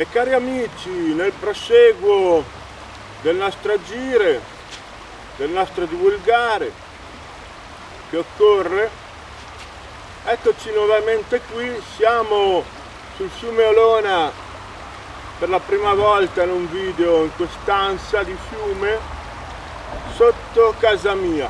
E cari amici, nel proseguo del nostro agire, del nostro divulgare che occorre, eccoci nuovamente qui. Siamo sul fiume Olona per la prima volta in un video in quest'ansa di fiume sotto casa mia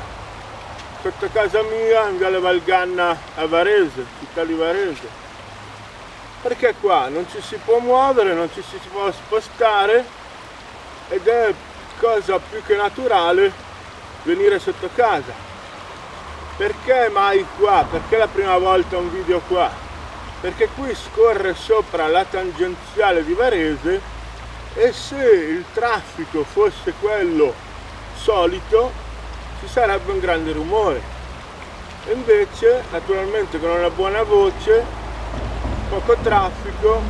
in Viale Valganna a Varese, città di Varese. Perché qua non ci si può muovere, non ci si può spostare ed è cosa più che naturale venire sotto casa. Perché mai qua? Perché la prima volta un video qua? Perché qui scorre sopra la tangenziale di Varese e se il traffico fosse quello solito ci sarebbe un grande rumore. E invece, naturalmente con una buona voce, poco traffico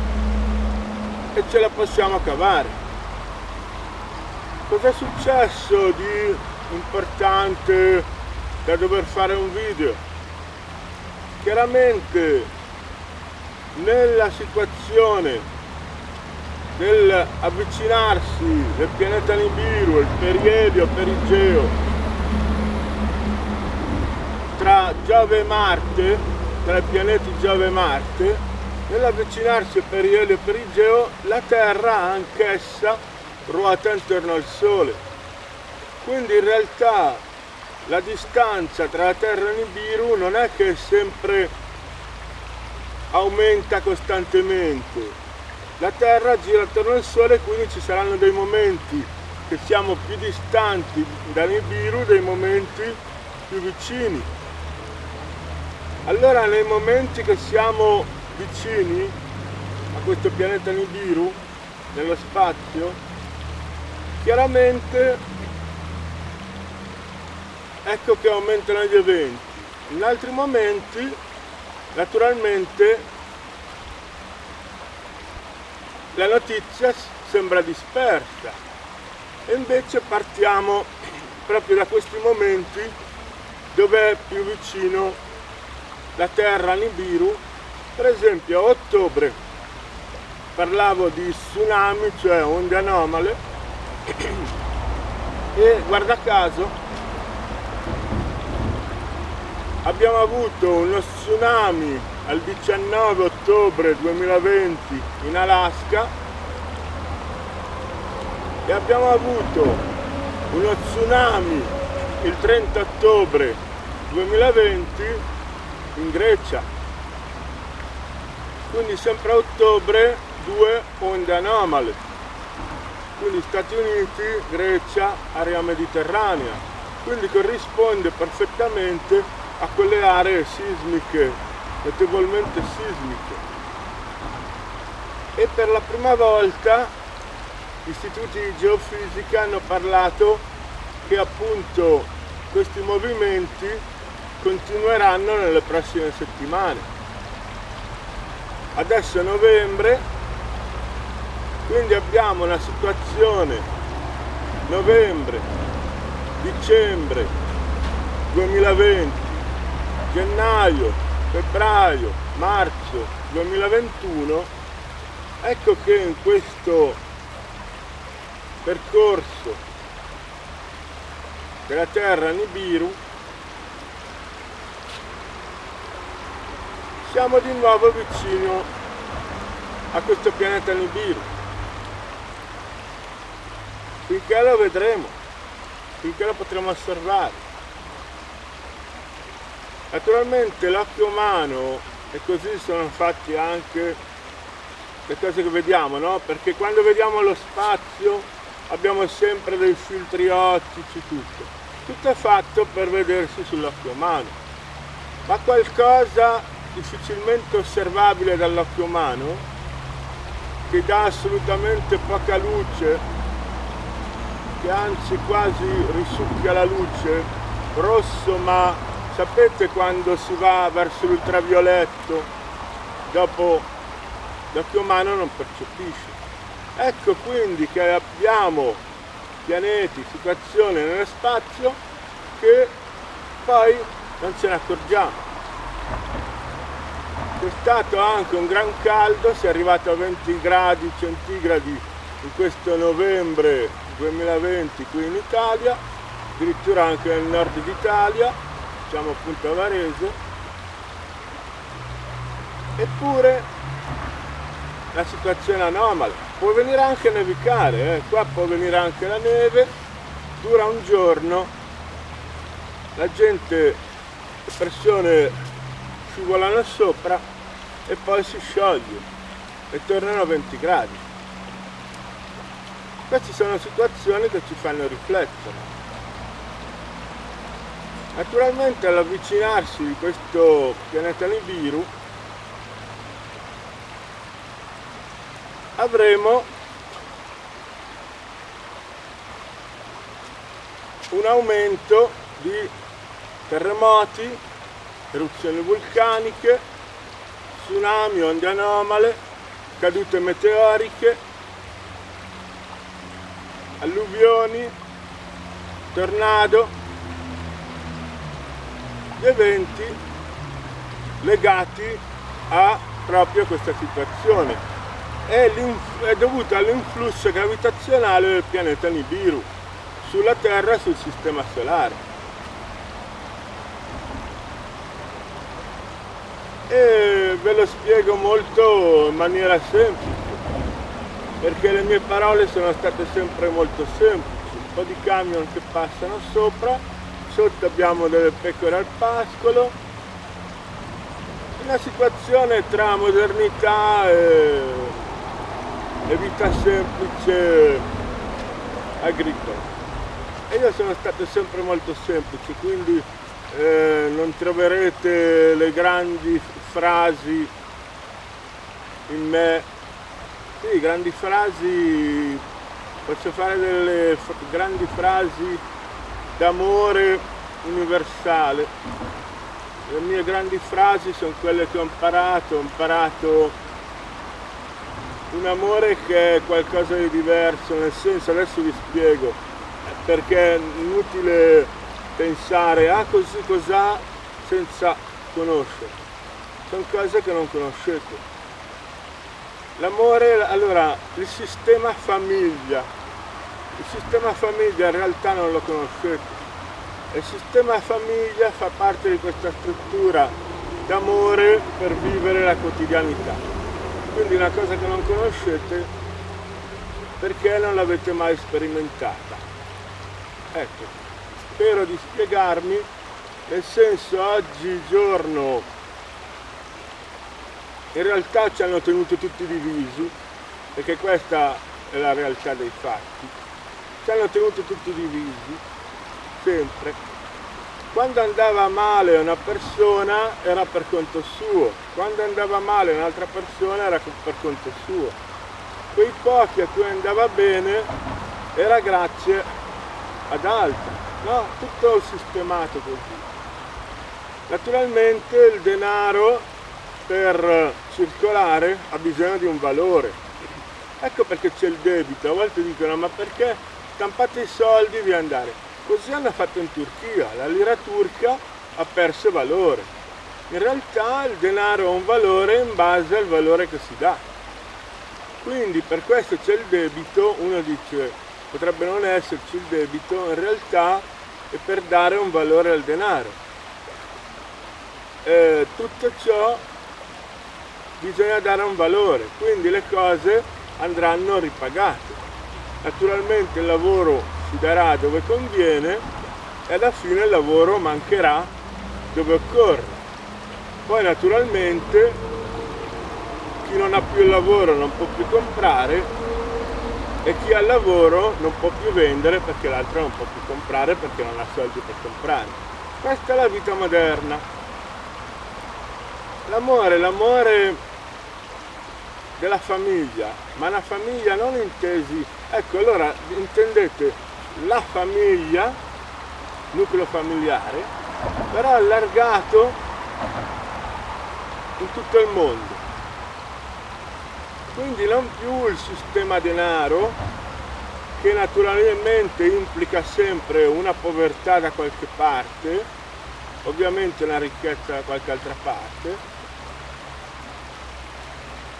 e ce la possiamo cavare. Cosa è successo di importante da dover fare un video? Chiaramente nella situazione dell'avvicinarsi del pianeta Nibiru, il perielio perigeo tra Giove e Marte, tra i pianeti Giove e Marte, nell'avvicinarsi al perielio perigeo la Terra anch'essa ruota intorno al Sole. Quindi in realtà la distanza tra la Terra e Nibiru non è che sempre aumenta costantemente. La Terra gira attorno al Sole, quindi ci saranno dei momenti che siamo più distanti da Nibiru, dei momenti più vicini. Allora nei momenti che siamo vicini a questo pianeta Nibiru, nello spazio, chiaramente ecco che aumentano gli eventi. In altri momenti, naturalmente, la notizia sembra dispersa e invece partiamo proprio da questi momenti dove è più vicino la Terra a Nibiru. Per esempio a ottobre parlavo di tsunami, cioè onde anomale, e guarda caso abbiamo avuto uno tsunami al 19 ottobre 2020 in Alaska e abbiamo avuto uno tsunami il 30 ottobre 2020 in Grecia. Quindi sempre a ottobre due onde anomale, quindi Stati Uniti, Grecia, area mediterranea, quindi corrisponde perfettamente a quelle aree sismiche, notevolmente sismiche. E per la prima volta gli istituti di geofisica hanno parlato che appunto questi movimenti continueranno nelle prossime settimane. Adesso è novembre, quindi abbiamo una situazione novembre, dicembre 2020, gennaio, febbraio, marzo 2021. Ecco che in questo percorso della Terra Nibiru siamo di nuovo vicino a questo pianeta Nibiru. Finché lo vedremo, finché lo potremo osservare. Naturalmente l'occhio umano, e così sono fatti anche le cose che vediamo, no? Perché quando vediamo lo spazio abbiamo sempre dei filtri ottici, tutto è fatto per vedersi sull'occhio umano, ma qualcosa difficilmente osservabile dall'occhio umano, che dà assolutamente poca luce, che anzi quasi risucchia la luce, rosso, ma sapete quando si va verso l'ultravioletto, dopo l'occhio umano non percepisce. Ecco quindi che abbiamo pianeti, situazioni nello spazio che poi non ce ne accorgiamo. C'è stato anche un gran caldo, si è arrivato a 20 gradi centigradi in questo novembre 2020 qui in Italia, addirittura anche nel nord d'Italia, diciamo appunto a Varese. Eppure la situazione è anomala, può venire anche a nevicare, qua può venire anche la neve, dura un giorno, la gente, le persone scivolano sopra e poi si scioglie e tornano a 20 gradi. Queste sono situazioni che ci fanno riflettere. Naturalmente all'avvicinarsi di questo pianeta Nibiru avremo un aumento di terremoti, eruzioni vulcaniche, tsunami, onde anomale, cadute meteoriche, alluvioni, tornado, gli eventi legati a proprio questa situazione. È dovuto all'influsso gravitazionale del pianeta Nibiru sulla Terra e sul sistema solare. E ve lo spiego molto in maniera semplice, perché le mie parole sono state sempre molto semplici. Un po' di camion che passano sopra, sotto abbiamo delle pecore al pascolo, una situazione tra modernità e vita semplice agricola. E io sono stato sempre molto semplice, quindi non troverete le grandi frasi in me. Sì, grandi frasi, posso fare delle grandi frasi d'amore universale. Le mie grandi frasi sono quelle che ho imparato un amore che è qualcosa di diverso, nel senso, adesso vi spiego, perché è inutile pensare ah così cos'ha senza conoscere, sono cose che non conoscete. L'amore, allora, il sistema famiglia in realtà non lo conoscete. Il sistema famiglia fa parte di questa struttura d'amore per vivere la quotidianità. Quindi una cosa che non conoscete perché non l'avete mai sperimentata. Ecco, spero di spiegarmi, nel senso oggigiorno in realtà ci hanno tenuto tutti divisi, perché questa è la realtà dei fatti. Ci hanno tenuto tutti divisi, sempre. Quando andava male una persona era per conto suo, quando andava male un'altra persona era per conto suo. Quei pochi a cui andava bene era grazie ad altri, no? Tutto sistemato così. Naturalmente il denaro per circolare ha bisogno di un valore. Ecco perché c'è il debito. A volte dicono ma perché stampate i soldi e vi andare? Così hanno fatto in Turchia, la lira turca ha perso valore. In realtà il denaro ha un valore in base al valore che si dà. Quindi per questo c'è il debito, uno dice potrebbe non esserci il debito, in realtà è per dare un valore al denaro. Tutto ciò bisogna dare un valore, quindi le cose andranno ripagate. Naturalmente il lavoro si darà dove conviene e alla fine il lavoro mancherà dove occorre. Poi naturalmente chi non ha più il lavoro non può più comprare e chi ha il lavoro non può più vendere perché l'altro non può più comprare perché non ha soldi per comprare. Questa è la vita moderna. L'amore della famiglia, ma una famiglia non intesi, ecco, allora intendete la famiglia, nucleo familiare, però allargato in tutto il mondo. Quindi non più il sistema denaro, che naturalmente implica sempre una povertà da qualche parte, ovviamente una ricchezza da qualche altra parte,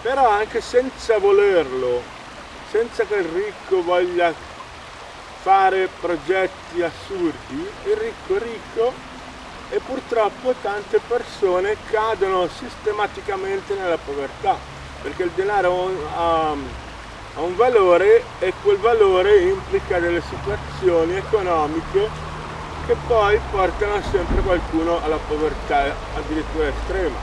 però anche senza volerlo, senza che il ricco voglia fare progetti assurdi, il ricco è ricco e purtroppo tante persone cadono sistematicamente nella povertà, perché il denaro ha un valore e quel valore implica delle situazioni economiche che poi portano sempre qualcuno alla povertà addirittura estrema.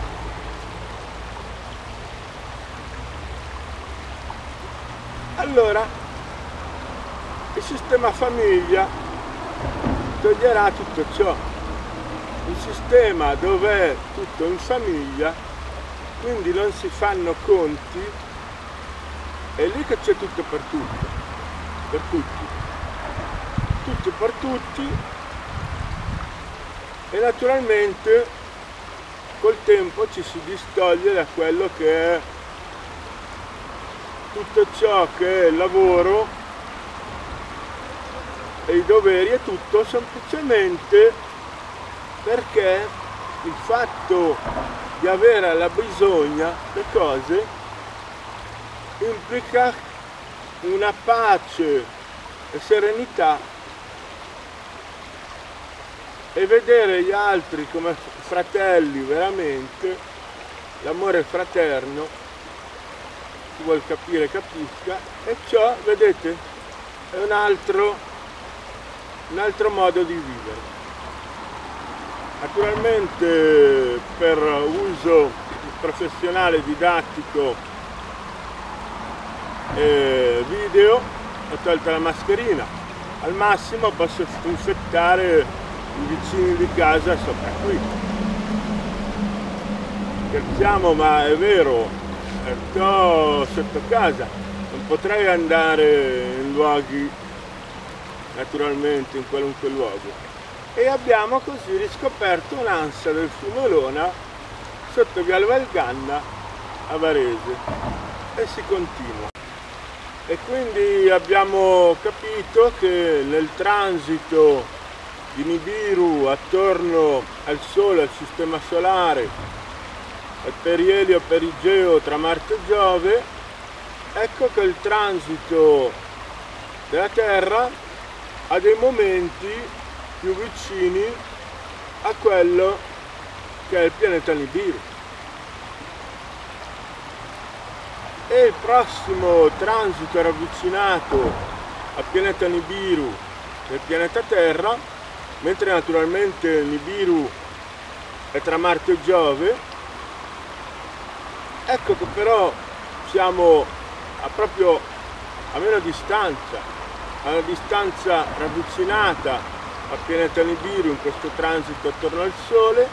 Allora, il sistema famiglia toglierà tutto ciò. Un sistema dove è tutto in famiglia, quindi non si fanno conti, è lì che c'è tutto per tutti, per tutti, tutto per tutti, e naturalmente col tempo ci si distoglie da quello che è tutto ciò che è il lavoro e i doveri e tutto, semplicemente perché il fatto di avere la bisogna le cose implica una pace e serenità, e vedere gli altri come fratelli veramente, l'amore fraterno, chi vuol capire capisca, e ciò, vedete, è un altro modo di vivere. Naturalmente per uso professionale, didattico e video ho tolto la mascherina, al massimo posso infettare i vicini di casa sopra qui. Scherziamo, ma è vero, sto sotto casa, non potrei andare in luoghi, naturalmente in qualunque luogo. E abbiamo così riscoperto un'ansia del Fumolona sotto via Valganna a Varese, e si continua. E quindi abbiamo capito che nel transito di Nibiru attorno al Sole, al Sistema Solare, al perielio perigeo tra Marte e Giove, ecco che il transito della Terra ha dei momenti più vicini a quello che è il pianeta Nibiru. E il prossimo transito ravvicinato al pianeta Nibiru del pianeta Terra, mentre naturalmente Nibiru è tra Marte e Giove, ecco che però siamo proprio a meno distanza, alla distanza ravvicinata al pianeta Nibiru in questo transito attorno al Sole,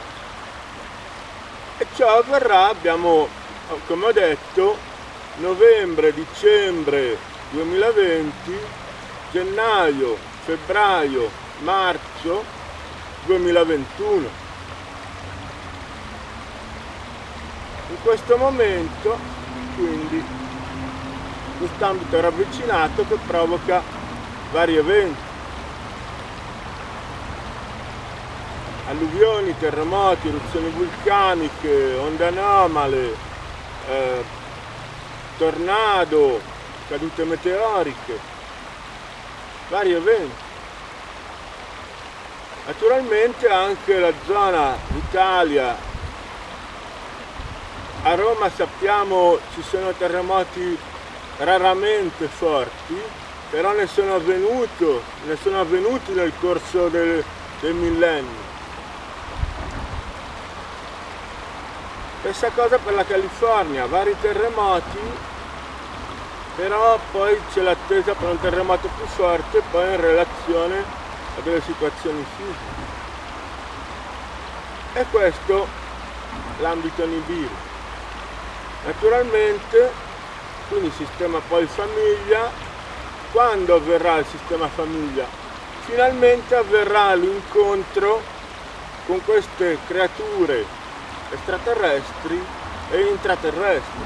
e ciò avverrà, abbiamo, come ho detto, novembre, dicembre 2020, gennaio, febbraio, marzo 2021. In questo momento, quindi, quest'ambito ravvicinato che provoca vari eventi: alluvioni, terremoti, eruzioni vulcaniche, onde anomale, tornado, cadute meteoriche, vari eventi. Naturalmente anche la zona Italia, a Roma sappiamo ci sono terremoti raramente forti, però ne sono avvenuti nel corso del millennio. Stessa cosa per la California, vari terremoti, però poi c'è l'attesa per un terremoto più forte, poi in relazione a delle situazioni fisiche. E questo l'ambito Nibiru. Naturalmente, quindi sistema poi famiglia. Quando avverrà il sistema famiglia? Finalmente avverrà l'incontro con queste creature extraterrestri e intraterrestri,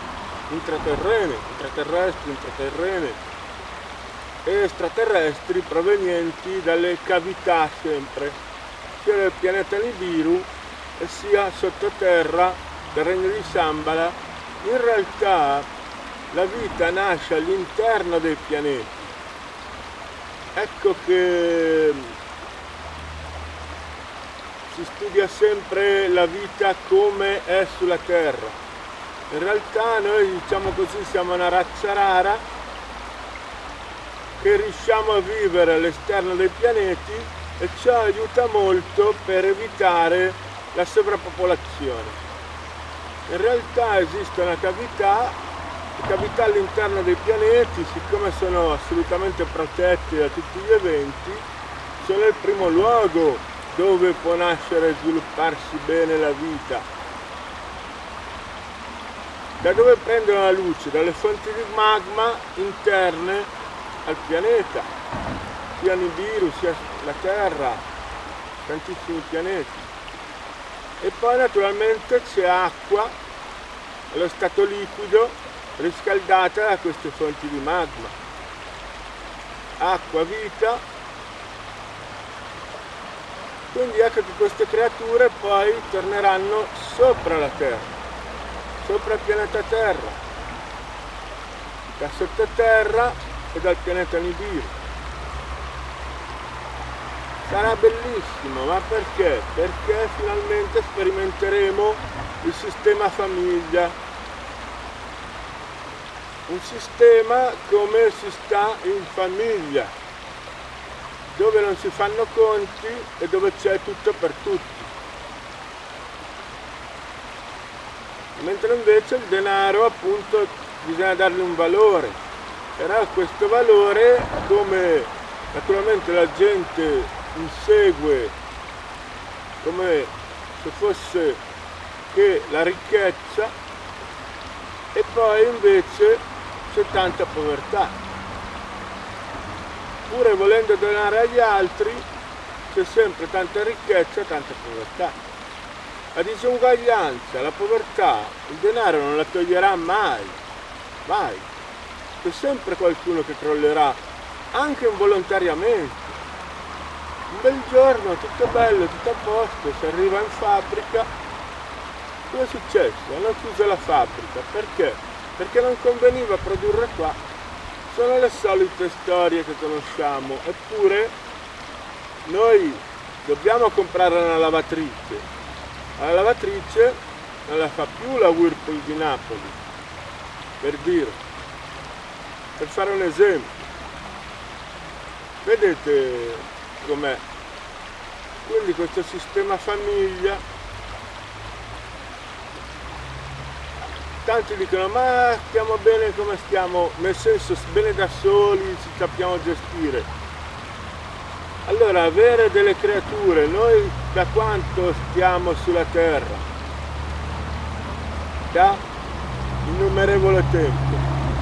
intraterrene e extraterrestri provenienti dalle cavità sempre, sia del pianeta Nibiru e sia sottoterra del regno di Shambhala in realtà la vita nasce all'interno dei pianeti. Ecco che si studia sempre la vita come è sulla Terra. In realtà noi, diciamo così, siamo una razza rara che riusciamo a vivere all'esterno dei pianeti e ciò aiuta molto per evitare la sovrappopolazione. In realtà esistono cavità all'interno dei pianeti, siccome sono assolutamente protetti da tutti gli eventi, sono il primo luogo dove può nascere e svilupparsi bene la vita. Da dove prendono la luce? Dalle fonti di magma interne al pianeta, sia Nibiru, sia la Terra, tantissimi pianeti. E poi naturalmente c'è acqua, allo stato liquido, riscaldata da queste fonti di magma. Acqua, vita. Quindi ecco che queste creature poi torneranno sopra la Terra, sopra il pianeta Terra, da sottoterra e dal pianeta Nibiru. Sarà bellissimo, ma perché? Perché finalmente sperimenteremo il sistema famiglia. Un sistema come si sta in famiglia, dove non si fanno conti e dove c'è tutto per tutti. Mentre invece il denaro, appunto, bisogna dargli un valore. Però questo valore, come naturalmente la gente insegue come se fosse che la ricchezza, e poi invece c'è tanta povertà. Pure volendo donare agli altri c'è sempre tanta ricchezza e tanta povertà. La disuguaglianza, la povertà, il denaro non la toglierà mai, mai. C'è sempre qualcuno che crollerà, anche involontariamente. Un bel giorno, tutto bello, tutto a posto, si arriva in fabbrica. Cosa è successo? Hanno chiuso la fabbrica. Perché? Perché non conveniva produrre qua. Sono le solite storie che conosciamo. Eppure noi dobbiamo comprare una lavatrice. La lavatrice non la fa più la Whirlpool di Napoli, per dire, per fare un esempio. Vedete com'è? Quindi questo sistema famiglia, tanti dicono ma stiamo bene come stiamo, nel senso bene da soli, ci sappiamo gestire. Allora, avere delle creature, noi da quanto stiamo sulla Terra? Da innumerevole tempo.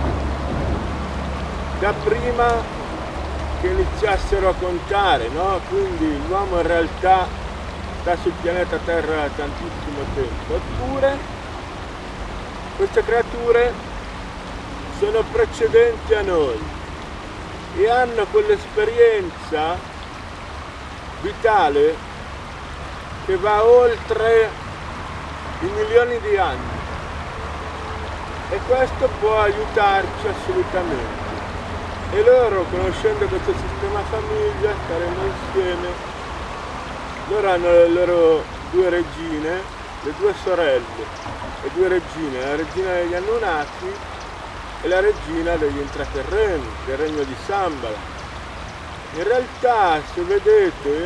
Da prima che iniziassero a contare, no? Quindi l'uomo in realtà sta sul pianeta Terra da tantissimo tempo. Eppure queste creature sono precedenti a noi e hanno quell'esperienza vitale che va oltre i milioni di anni, e questo può aiutarci assolutamente. E loro, conoscendo questo sistema famiglia, staremo insieme. Loro hanno le loro due regine, le due sorelle, le due regine, la regina degli Anunnaki e la regina degli intraterreni, del regno di Shambhala. In realtà, se vedete,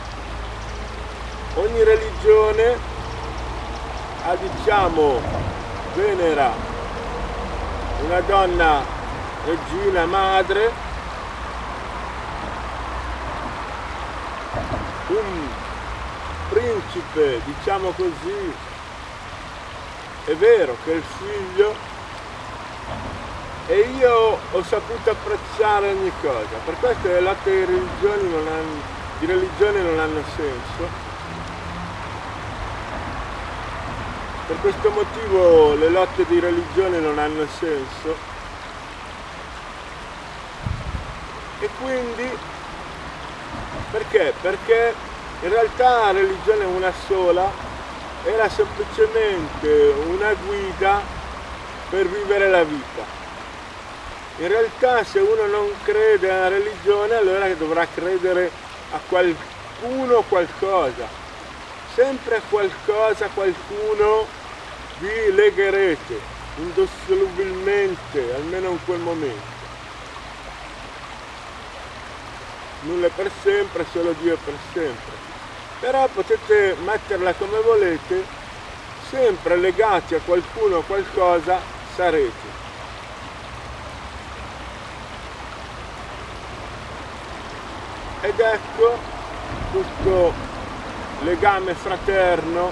ogni religione ha, diciamo, venera una donna regina madre, un principe, diciamo così. È vero che è il figlio, e io ho saputo apprezzare ogni cosa. Per questo le lotte di religioni non hanno senso. Per questo motivo le lotte di religione non hanno senso. E quindi, perché? Perché in realtà la religione è una sola, era semplicemente una guida per vivere la vita. In realtà se uno non crede alla religione, allora dovrà credere a qualcuno o qualcosa. Sempre a qualcosa, qualcuno vi legherete indissolubilmente, almeno in quel momento. Nulla è per sempre, solo Dio è per sempre. Però potete metterla come volete, sempre legati a qualcuno o qualcosa sarete. Ed ecco questo legame fraterno,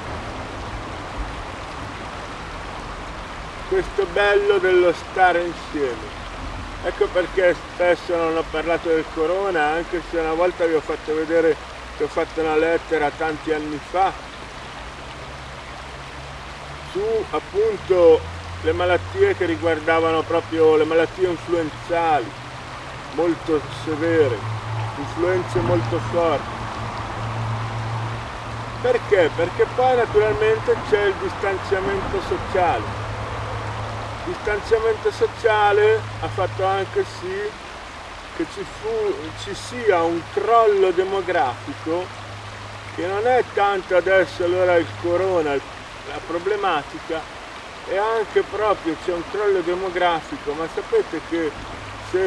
questo bello dello stare insieme. Ecco perché spesso non ho parlato del corona, anche se una volta vi ho fatto vedere che ho fatto una lettera tanti anni fa su appunto le malattie che riguardavano proprio le malattie influenzali molto severe, influenze molto forti. Perché? Perché poi naturalmente c'è il distanziamento sociale. Il distanziamento sociale ha fatto anche sì che ci sia un crollo demografico, che non è tanto adesso allora il corona la problematica, è anche proprio c'è un crollo demografico, ma sapete che se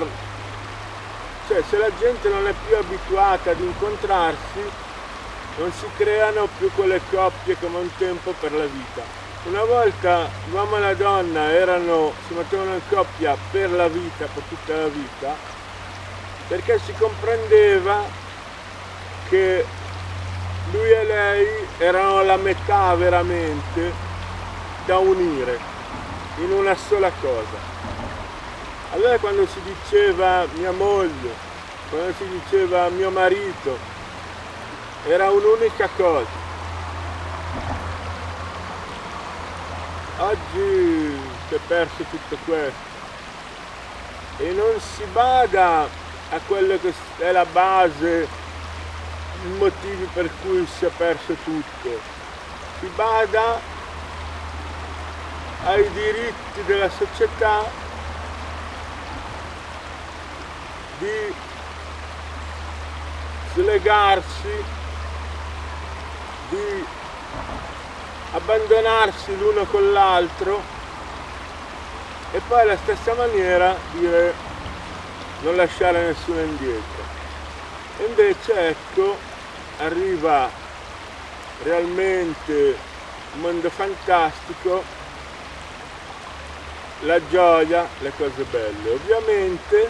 la gente non è più abituata ad incontrarsi, non si creano più quelle coppie come un tempo per la vita. Una volta l'uomo e la donna si mettevano in coppia per la vita, per tutta la vita, perché si comprendeva che lui e lei erano la metà veramente da unire in una sola cosa. Allora quando si diceva mia moglie, quando si diceva mio marito, era un'unica cosa. Oggi si è perso tutto questo e non si bada a quello che è la base, i motivi per cui si è perso tutto. Si bada ai diritti della società di slegarsi, di abbandonarsi l'uno con l'altro e poi alla stessa maniera dire non lasciare nessuno indietro. E invece ecco arriva realmente un mondo fantastico, la gioia, le cose belle. Ovviamente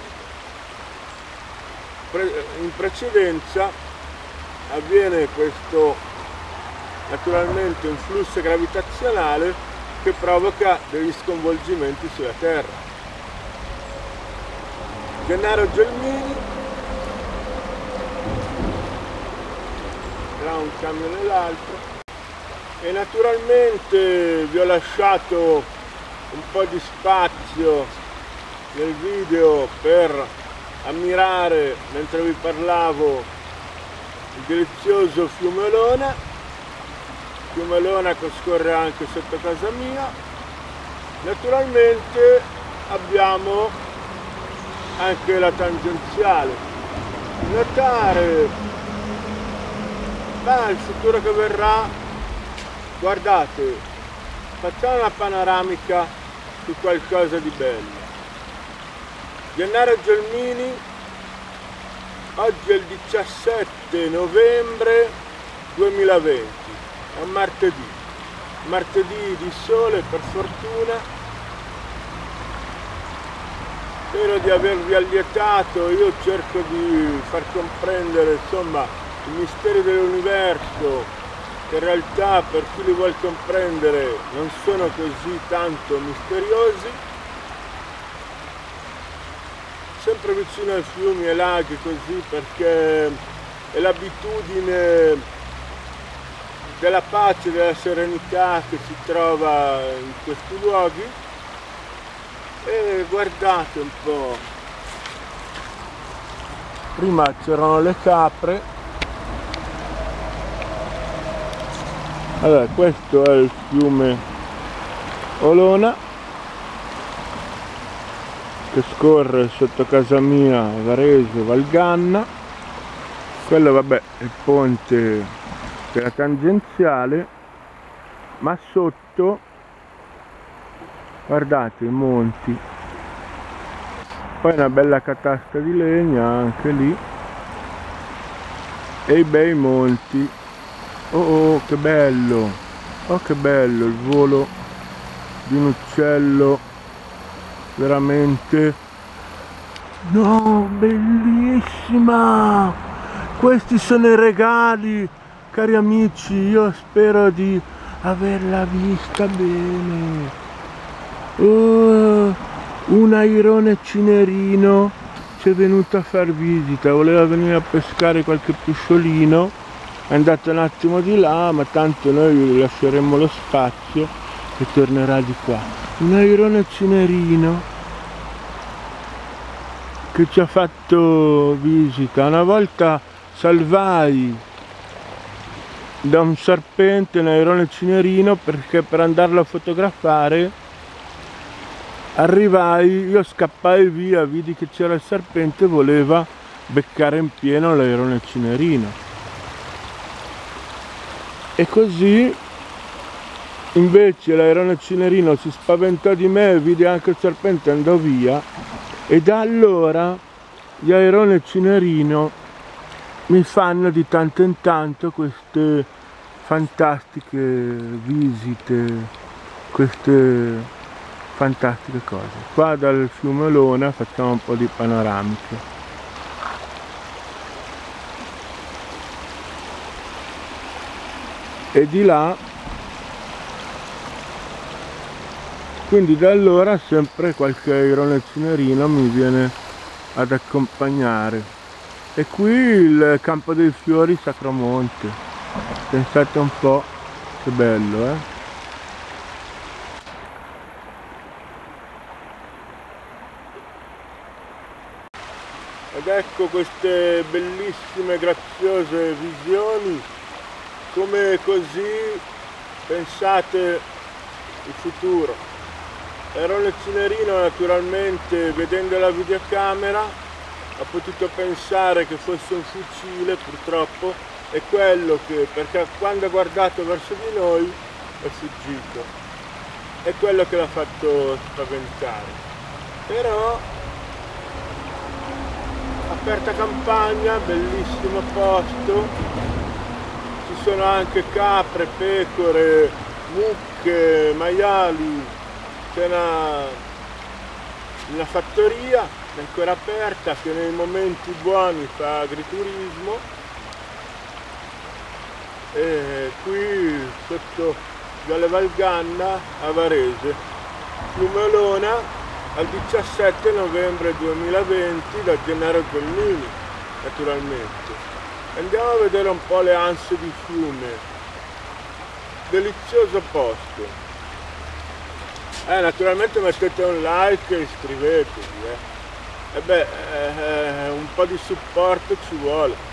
in precedenza avviene questo naturalmente un flusso gravitazionale che provoca degli sconvolgimenti sulla Terra. Gennaro Gelmini, tra un camion e l'altro, e naturalmente vi ho lasciato un po' di spazio nel video per ammirare, mentre vi parlavo, il delizioso fiume Olona che scorre anche sotto casa mia. Naturalmente abbiamo anche la tangenziale. Notare il futuro che verrà, guardate, facciamo una panoramica su qualcosa di bello. Gennaro Gelmini, oggi è il 17 novembre 2020. È un martedì di sole per fortuna. Spero di avervi allietato, io cerco di far comprendere insomma i misteri dell'universo, che in realtà per chi li vuol comprendere non sono così tanto misteriosi. Sempre vicino ai fiumi e laghi così, perché è l'abitudine della pace, della serenità che si trova in questi luoghi. E guardate un po', prima c'erano le capre, allora questo è il fiume Olona che scorre sotto casa mia, Varese, Valganna. Quello vabbè è il ponte della tangenziale, ma sotto guardate i monti, poi una bella catasta di legna anche lì e i bei monti. Oh che bello, oh che bello il volo di un uccello, veramente, no, bellissima. Questi sono i regali, cari amici, io spero di averla vista bene. Oh, un airone cinerino ci è venuto a far visita, voleva venire a pescare qualche pesciolino, è andato un attimo di là, ma tanto noi gli lasceremo lo spazio e tornerà di qua. Un airone cinerino che ci ha fatto visita. Una volta salvai da un serpente un airone cinerino perché per andarlo a fotografare arrivai, io scappai via, vidi che c'era il serpente e voleva beccare in pieno l'airone cinerino, e così invece l'airone cinerino si spaventò di me, vide anche il serpente e andò via, e da allora gli aironi cinerino mi fanno di tanto in tanto queste fantastiche visite, queste fantastiche cose. Qua dal fiume Olona facciamo un po' di panoramiche. E di là, quindi da allora sempre qualche airone cinerino mi viene ad accompagnare. E qui il Campo dei Fiori Sacromonte, pensate un po' che bello, eh? Ed ecco queste bellissime, graziose visioni, come così pensate il futuro. L'airone cinerino naturalmente, vedendo la videocamera, ha potuto pensare che fosse un fucile, purtroppo è quello che, perché quando ha guardato verso di noi è fuggito, è quello che l'ha fatto spaventare. Però aperta campagna, bellissimo posto, ci sono anche capre, pecore, mucche, maiali, c'è una fattoria è ancora aperta che nei momenti buoni fa agriturismo, e qui sotto Viale Valganna a Varese, fiume Olona, al 17 novembre 2020 da Gennaro Giannini, naturalmente. Andiamo a vedere un po' le anse di fiume, delizioso posto. Naturalmente mettete un like e iscrivetevi, un po' di supporto ci vuole.